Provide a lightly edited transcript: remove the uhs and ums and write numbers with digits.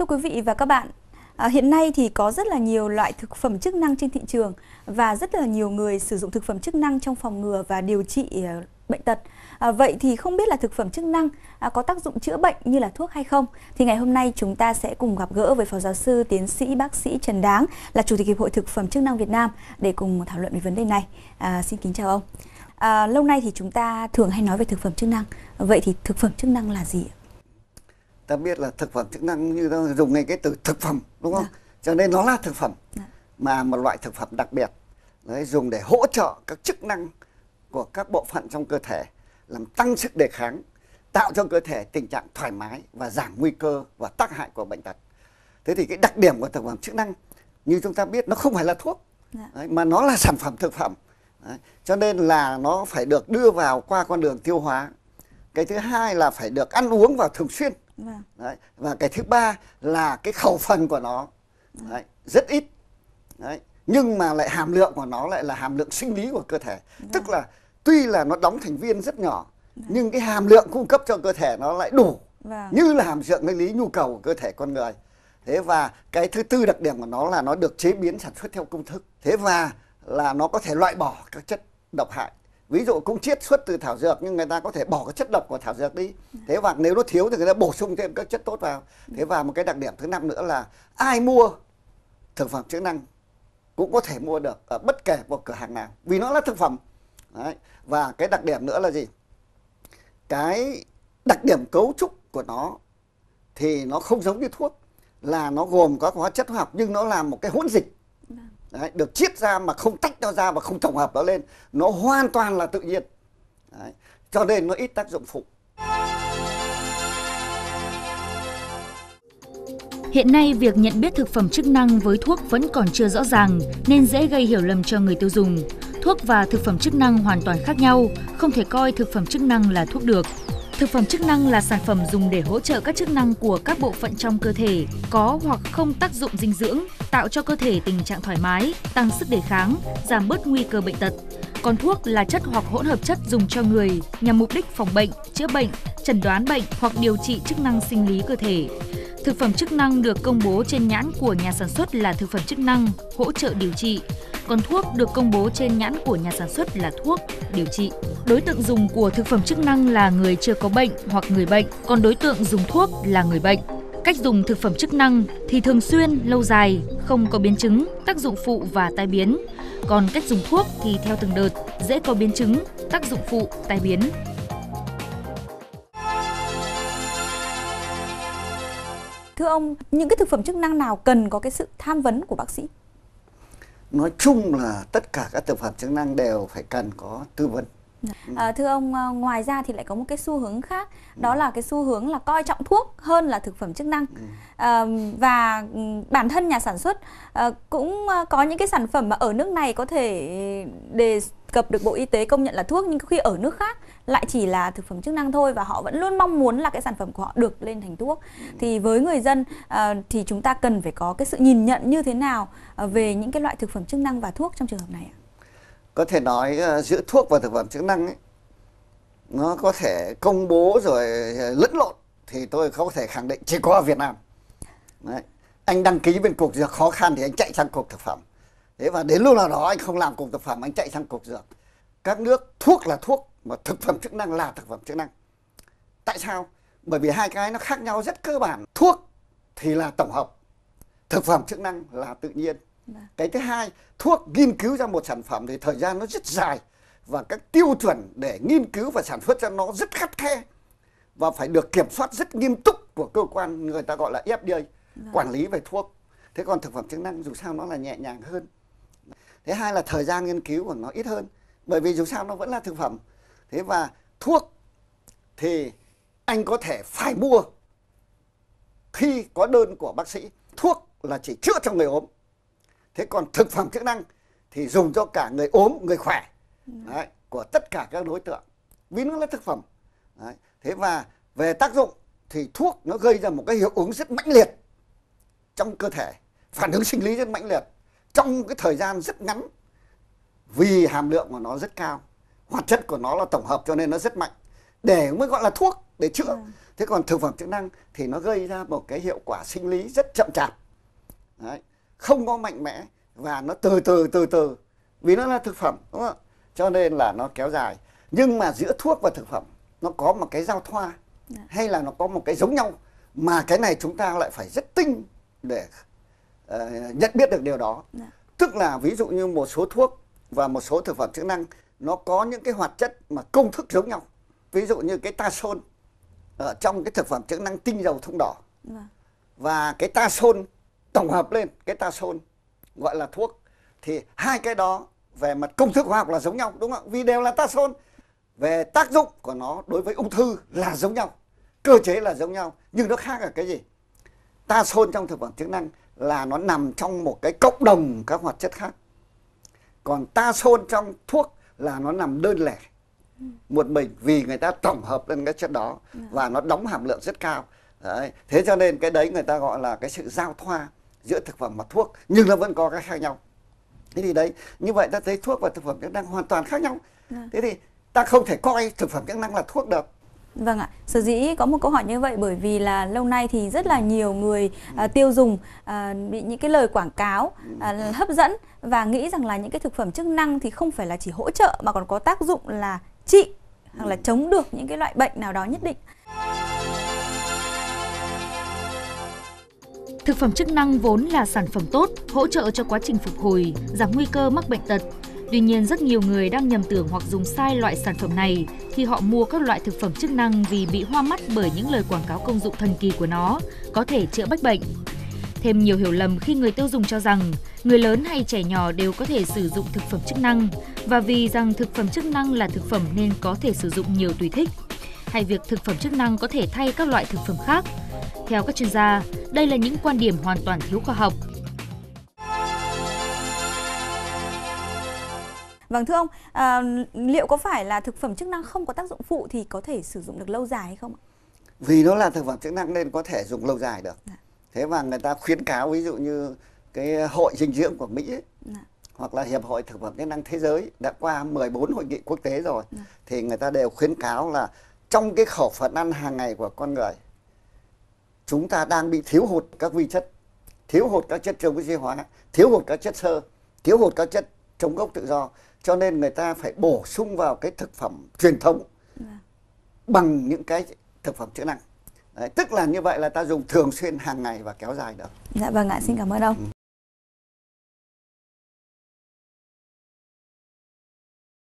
Thưa quý vị và các bạn, hiện nay thì có rất là nhiều loại thực phẩm chức năng trên thị trường và rất là nhiều người sử dụng thực phẩm chức năng trong phòng ngừa và điều trị bệnh tật. Vậy thì không biết là thực phẩm chức năng có tác dụng chữa bệnh như là thuốc hay không? Thì ngày hôm nay chúng ta sẽ cùng gặp gỡ với Phó Giáo sư, Tiến sĩ, Bác sĩ Trần Đáng, là Chủ tịch Hiệp hội Thực phẩm chức năng Việt Nam để cùng thảo luận về vấn đề này. Xin kính chào ông. Lâu nay thì chúng ta thường hay nói về thực phẩm chức năng. Vậy thì thực phẩm chức năng là gì ạ? Ta biết là thực phẩm chức năng như ta dùng ngay cái từ thực phẩm, đúng không? Cho nên nó là thực phẩm, mà một loại thực phẩm đặc biệt, đấy, dùng để hỗ trợ các chức năng của các bộ phận trong cơ thể, làm tăng sức đề kháng, tạo cho cơ thể tình trạng thoải mái và giảm nguy cơ và tác hại của bệnh tật. Thế thì cái đặc điểm của thực phẩm chức năng như chúng ta biết, nó không phải là thuốc, đấy, mà nó là sản phẩm thực phẩm. Đấy, cho nên là nó phải được đưa vào qua con đường tiêu hóa. Cái thứ hai là phải được ăn uống vào thường xuyên. Đấy. Và cái thứ ba là cái khẩu phần của nó đấy, rất ít đấy. Nhưng mà lại hàm lượng của nó lại là hàm lượng sinh lý của cơ thể. Tức là tuy là nó đóng thành viên rất nhỏ, nhưng cái hàm lượng cung cấp cho cơ thể nó lại đủ, như là hàm lượng sinh lý nhu cầu của cơ thể con người. Thế và cái thứ tư đặc điểm của nó là nó được chế biến sản xuất theo công thức. Thế và là nó có thể loại bỏ các chất độc hại. Ví dụ cũng chiết xuất từ thảo dược, nhưng người ta có thể bỏ cái chất độc của thảo dược đi. Thế và nếu nó thiếu thì người ta bổ sung thêm các chất tốt vào. Thế và một cái đặc điểm thứ năm nữa là ai mua thực phẩm chức năng cũng có thể mua được ở bất kể một cửa hàng nào, vì nó là thực phẩm. Đấy. Và cái đặc điểm nữa là gì? Cái đặc điểm cấu trúc của nó thì nó không giống như thuốc, là nó gồm các hóa chất hóa học nhưng nó là một cái hỗn dịch. Đấy, được chiết ra mà không tách nó ra và không tổng hợp nó lên, nó hoàn toàn là tự nhiên. Đấy, cho nên nó ít tác dụng phụ. Hiện nay, việc nhận biết thực phẩm chức năng với thuốc vẫn còn chưa rõ ràng nên dễ gây hiểu lầm cho người tiêu dùng. Thuốc và thực phẩm chức năng hoàn toàn khác nhau, không thể coi thực phẩm chức năng là thuốc được. Thực phẩm chức năng là sản phẩm dùng để hỗ trợ các chức năng của các bộ phận trong cơ thể, có hoặc không tác dụng dinh dưỡng, tạo cho cơ thể tình trạng thoải mái, tăng sức đề kháng, giảm bớt nguy cơ bệnh tật. Còn thuốc là chất hoặc hỗn hợp chất dùng cho người nhằm mục đích phòng bệnh, chữa bệnh, chẩn đoán bệnh hoặc điều trị chức năng sinh lý cơ thể. Thực phẩm chức năng được công bố trên nhãn của nhà sản xuất là thực phẩm chức năng, hỗ trợ điều trị. Còn thuốc được công bố trên nhãn của nhà sản xuất là thuốc, điều trị. Đối tượng dùng của thực phẩm chức năng là người chưa có bệnh hoặc người bệnh, còn đối tượng dùng thuốc là người bệnh. Cách dùng thực phẩm chức năng thì thường xuyên, lâu dài, không có biến chứng, tác dụng phụ và tai biến. Còn cách dùng thuốc thì theo từng đợt, dễ có biến chứng, tác dụng phụ, tai biến. Thưa ông, những cái thực phẩm chức năng nào cần có cái sự tham vấn của bác sĩ? Nói chung là tất cả các thực phẩm chức năng đều phải cần có tư vấn. Thưa ông, ngoài ra thì lại có một cái xu hướng khác, đó là cái xu hướng là coi trọng thuốc hơn là thực phẩm chức năng. Và bản thân nhà sản xuất cũng có những cái sản phẩm mà ở nước này có thể đề cập được Bộ Y tế công nhận là thuốc, nhưng khi ở nước khác lại chỉ là thực phẩm chức năng thôi, và họ vẫn luôn mong muốn là cái sản phẩm của họ được lên thành thuốc. Thì với người dân thì chúng ta cần phải có cái sự nhìn nhận như thế nào về những cái loại thực phẩm chức năng và thuốc trong trường hợp này ạ? Có thể nói giữa thuốc và thực phẩm chức năng ấy, nó có thể công bố rồi lẫn lộn, thì tôi không thể khẳng định chỉ có ở Việt Nam. Đấy. Anh đăng ký bên cục dược khó khăn thì anh chạy sang cục thực phẩm. Thế và đến lúc nào đó anh không làm cục thực phẩm, anh chạy sang cục dược. Các nước thuốc là thuốc, mà thực phẩm chức năng là thực phẩm chức năng. Tại sao? Bởi vì hai cái nó khác nhau rất cơ bản. Thuốc thì là tổng hợp, thực phẩm chức năng là tự nhiên. Cái thứ hai, thuốc nghiên cứu ra một sản phẩm thì thời gian nó rất dài, và các tiêu chuẩn để nghiên cứu và sản xuất ra nó rất khắt khe, và phải được kiểm soát rất nghiêm túc của cơ quan người ta gọi là FDA, quản lý về thuốc. Thế còn thực phẩm chức năng dù sao nó là nhẹ nhàng hơn. Thứ hai là thời gian nghiên cứu của nó ít hơn, bởi vì dù sao nó vẫn là thực phẩm. Thế và thuốc thì anh có thể phải mua khi có đơn của bác sĩ. Thuốc là chỉ chữa cho người ốm. Thế còn thực phẩm chức năng thì dùng cho cả người ốm, người khỏe. Đấy, của tất cả các đối tượng, vì nó là thực phẩm. Đấy. Thế và về tác dụng thì thuốc nó gây ra một cái hiệu ứng rất mãnh liệt trong cơ thể, phản ứng sinh lý rất mãnh liệt trong cái thời gian rất ngắn, vì hàm lượng của nó rất cao, hoạt chất của nó là tổng hợp cho nên nó rất mạnh. Để mới gọi là thuốc, để chữa. Thế còn thực phẩm chức năng thì nó gây ra một cái hiệu quả sinh lý rất chậm chạp. Đấy, không có mạnh mẽ và nó từ từ vì nó là thực phẩm, đúng không? Cho nên là nó kéo dài. Nhưng mà giữa thuốc và thực phẩm nó có một cái giao thoa hay là nó có một cái giống nhau, mà cái này chúng ta lại phải rất tinh để nhận biết được điều đó. Tức là ví dụ như một số thuốc và một số thực phẩm chức năng nó có những cái hoạt chất mà công thức giống nhau. Ví dụ như cái Tasol ở trong cái thực phẩm chức năng tinh dầu thông đỏ và cái Tasol tổng hợp lên, cái Tasol gọi là thuốc, thì hai cái đó về mặt công thức hóa học là giống nhau, đúng không? Vì đều là Tasol. Về tác dụng của nó đối với ung thư là giống nhau, cơ chế là giống nhau, nhưng nó khác ở cái gì? Tasol trong thực phẩm chức năng là nó nằm trong một cái cộng đồng các hoạt chất khác. Còn Tasol trong thuốc là nó nằm đơn lẻ một mình, vì người ta tổng hợp lên cái chất đó và nó đóng hàm lượng rất cao. Đấy. Thế cho nên cái đấy người ta gọi là cái sự giao thoa giữa thực phẩm và thuốc, nhưng nó vẫn có cái khác nhau. Thế thì đấy, như vậy ta thấy thuốc và thực phẩm chức năng hoàn toàn khác nhau. Thế thì ta không thể coi thực phẩm chức năng là thuốc được. Vâng ạ, sở dĩ có một câu hỏi như vậy bởi vì là lâu nay thì rất là nhiều người tiêu dùng bị những cái lời quảng cáo hấp dẫn và nghĩ rằng là những cái thực phẩm chức năng thì không phải là chỉ hỗ trợ mà còn có tác dụng là trị hoặc là chống được những cái loại bệnh nào đó nhất định. Thực phẩm chức năng vốn là sản phẩm tốt, hỗ trợ cho quá trình phục hồi, giảm nguy cơ mắc bệnh tật. Tuy nhiên, rất nhiều người đang nhầm tưởng hoặc dùng sai loại sản phẩm này khi họ mua các loại thực phẩm chức năng vì bị hoa mắt bởi những lời quảng cáo công dụng thần kỳ của nó, có thể chữa bách bệnh. Thêm nhiều hiểu lầm khi người tiêu dùng cho rằng người lớn hay trẻ nhỏ đều có thể sử dụng thực phẩm chức năng, và vì rằng thực phẩm chức năng là thực phẩm nên có thể sử dụng nhiều tùy thích, hay việc thực phẩm chức năng có thể thay các loại thực phẩm khác. Theo các chuyên gia, đây là những quan điểm hoàn toàn thiếu khoa học. Vâng, thưa ông, liệu có phải là thực phẩm chức năng không có tác dụng phụ thì có thể sử dụng được lâu dài hay không ạ? Vì nó là thực phẩm chức năng nên có thể dùng lâu dài được. Thế và người ta khuyến cáo, ví dụ như cái Hội Dinh dưỡng của Mỹ ấy, hoặc là Hiệp hội Thực phẩm chức năng Thế giới đã qua 14 hội nghị quốc tế rồi, thì người ta đều khuyến cáo là trong cái khẩu phần ăn hàng ngày của con người, chúng ta đang bị thiếu hụt các vi chất, thiếu hụt các chất chống oxy hóa, thiếu hụt các chất xơ, thiếu hụt các chất chống gốc tự do. Cho nên người ta phải bổ sung vào cái thực phẩm truyền thống bằng những cái thực phẩm chức năng. Đấy, tức là như vậy là ta dùng thường xuyên hàng ngày và kéo dài được. Dạ vâng ạ, xin cảm ơn ông.